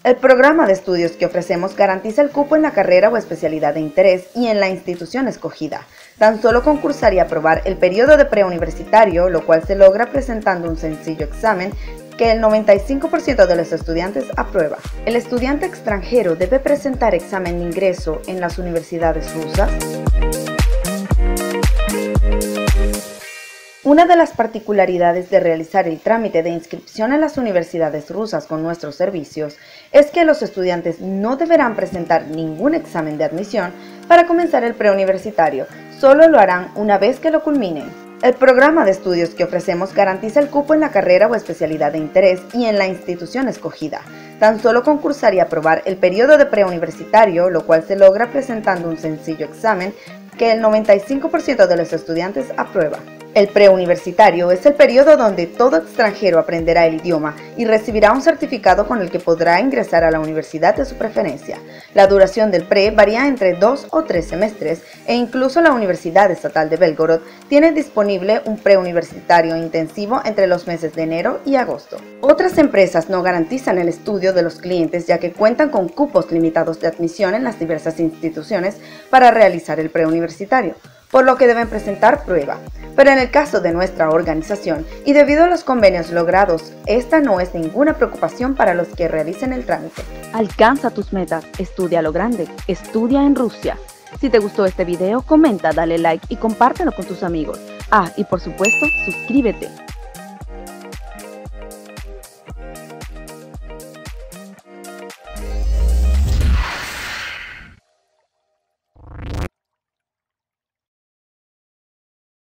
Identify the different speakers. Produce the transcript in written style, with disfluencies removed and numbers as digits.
Speaker 1: El programa de estudios que ofrecemos garantiza el cupo en la carrera o especialidad de interés y en la institución escogida. Tan solo concursar y aprobar el periodo de preuniversitario, lo cual se logra presentando un sencillo examen que el 95% de los estudiantes aprueba. El estudiante extranjero debe presentar examen de ingreso en las universidades rusas. Una de las particularidades de realizar el trámite de inscripción en las universidades rusas con nuestros servicios es que los estudiantes no deberán presentar ningún examen de admisión para comenzar el preuniversitario, solo lo harán una vez que lo culminen. El programa de estudios que ofrecemos garantiza el cupo en la carrera o especialidad de interés y en la institución escogida. Tan solo concursar y aprobar el periodo de preuniversitario, lo cual se logra presentando un sencillo examen que el 95% de los estudiantes aprueba. El preuniversitario es el periodo donde todo extranjero aprenderá el idioma y recibirá un certificado con el que podrá ingresar a la universidad de su preferencia. La duración del pre varía entre 2 o 3 semestres e incluso la Universidad Estatal de Belgorod tiene disponible un preuniversitario intensivo entre los meses de enero y agosto. Otras empresas no garantizan el estudio de los clientes ya que cuentan con cupos limitados de admisión en las diversas instituciones para realizar el preuniversitario, por lo que deben presentar prueba. Pero en el caso de nuestra organización, y debido a los convenios logrados, esta no es ninguna preocupación para los que realicen el trámite.
Speaker 2: Alcanza tus metas, estudia a lo grande, estudia en Rusia. Si te gustó este video, comenta, dale like y compártelo con tus amigos. Y por supuesto, suscríbete.